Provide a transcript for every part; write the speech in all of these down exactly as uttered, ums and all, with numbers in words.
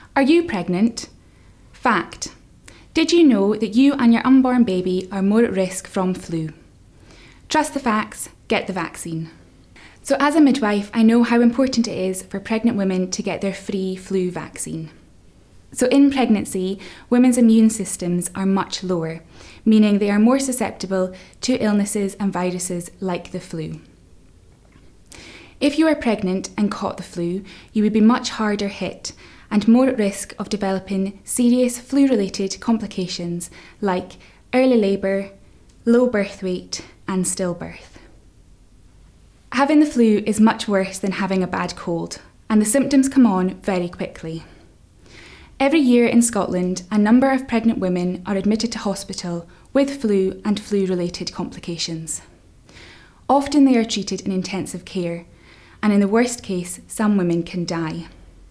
Are you pregnant? Fact. Did you know that you and your unborn baby are more at risk from flu? Trust the facts, get the vaccine. So as a midwife, I know how important it is for pregnant women to get their free flu vaccine. So in pregnancy, women's immune systems are much lower, meaning they are more susceptible to illnesses and viruses like the flu. If you are pregnant and caught the flu, you would be much harder hit and more at risk of developing serious flu-related complications like early labour, low birth weight and stillbirth. Having the flu is much worse than having a bad cold, and the symptoms come on very quickly. Every year in Scotland, a number of pregnant women are admitted to hospital with flu and flu-related complications. Often they are treated in intensive care, and in the worst case, some women can die.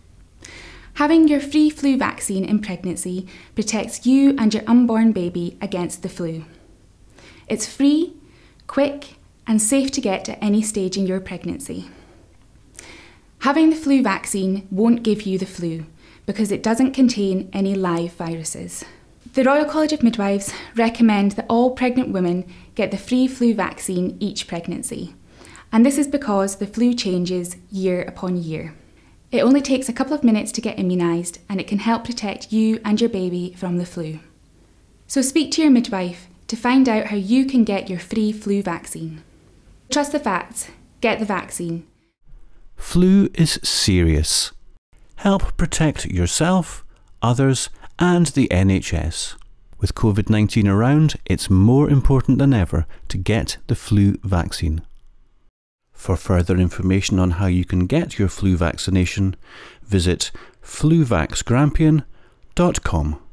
Having your free flu vaccine in pregnancy protects you and your unborn baby against the flu. It's free, quick, and safe to get at any stage in your pregnancy. Having the flu vaccine won't give you the flu, because it doesn't contain any live viruses. The Royal College of Midwives recommend that all pregnant women get the free flu vaccine each pregnancy, and this is because the flu changes year upon year. It only takes a couple of minutes to get immunised, and it can help protect you and your baby from the flu. So speak to your midwife to find out how you can get your free flu vaccine. Trust the facts, get the vaccine. Flu is serious. Help protect yourself, others, and the N H S. With COVID nineteen around, it's more important than ever to get the flu vaccine. For further information on how you can get your flu vaccination, visit flu vax grampian dot com.